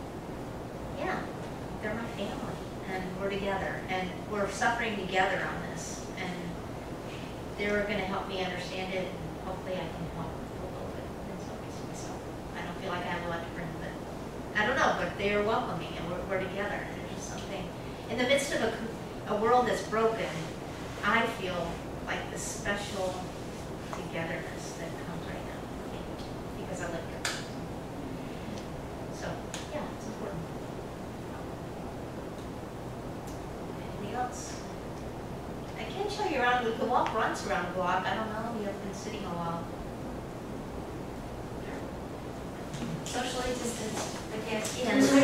yeah, they're my family, and we're together, and we're suffering together on this, and they're going to help me understand it, and hopefully I can help a little bit in some ways myself. I don't feel like I have a lot to bring, but I don't know, but they are welcoming, and we're, we're together. And there's just something, in the midst of a, a world that's broken, I feel like this special togetherness that comes right now for me, because I live here. So, yeah, it's important. Anything else? I can show you around. We could walk once around the block. I don't know. We have been sitting a while. Socially distance, I guess, yes.